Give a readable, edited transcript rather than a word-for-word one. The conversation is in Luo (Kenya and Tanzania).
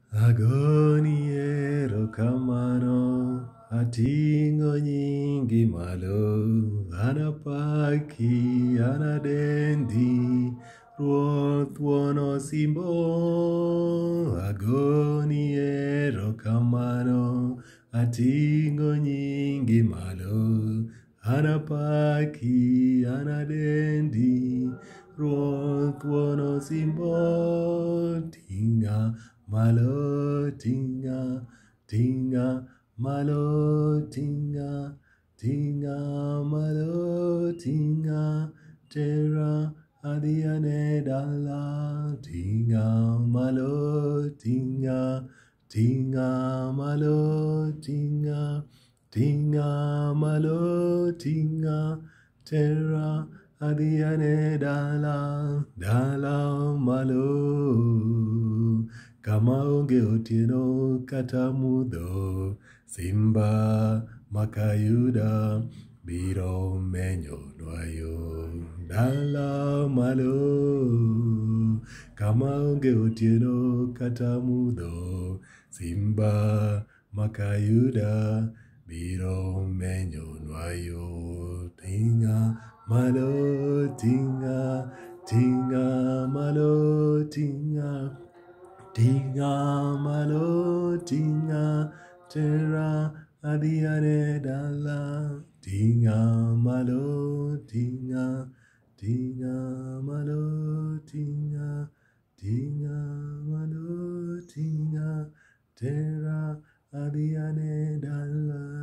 Agoni erokamano, ating'o nyingi malo, anapaki, anadendi, Ruoth wuon osimbo. Agoni erokamano, ating'o nyingi malo, anapaki, anadendi, Ruoth wuon osimbo. Ting'a Malo, Ting'a, Ting'a, Malo, Ting'a, Ting'a, Malo, Ting'a, Tera, Adiane Dala, Ting'a, Malo, Ting'a, Ting'a, Malo, Ting'a, Ting'a, Malo, Ting'a, Tera, Adiane Dala, Dala, Malo. Kama onge otieno kata mudho, Simba makayuda biro menyonwa yo. Dala malo, kama onge otieno kata mudho, Simba makayuda biro menyonwa yo. Ting'a malo, ting'a, ting'a malo, ting'a. Ting'a malo, ting'a, tera, adiane dala. Ting'a malo, ting'a, ting'a malo, ting'a, ting'a malo, ting'a, tera, adiane dala.